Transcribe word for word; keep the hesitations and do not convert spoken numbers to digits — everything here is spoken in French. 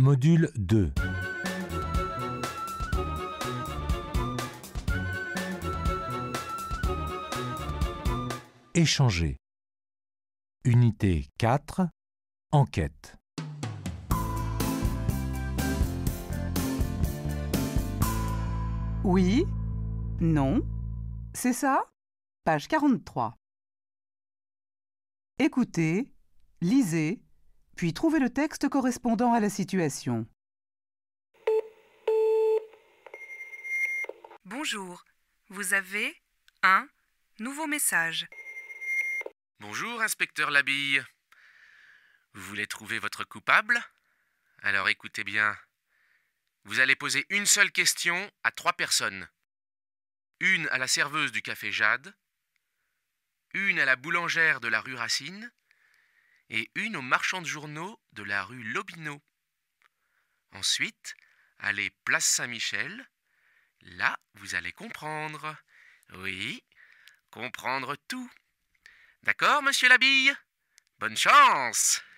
Module deux. Échanger. Unité quatre. Enquête. Oui, non, c'est ça? Page quarante-trois. Écoutez, lisez, puis trouvez le texte correspondant à la situation. Bonjour, vous avez un nouveau message. Bonjour, inspecteur Labille. Vous voulez trouver votre coupable? Alors écoutez bien. Vous allez poser une seule question à trois personnes. Une à la serveuse du café Jade, une à la boulangère de la rue Racine et une au marchand de journaux de la rue Lobineau. Ensuite, allez place Saint-Michel. Là, vous allez comprendre. Oui, comprendre tout. D'accord, monsieur Labille? Bonne chance!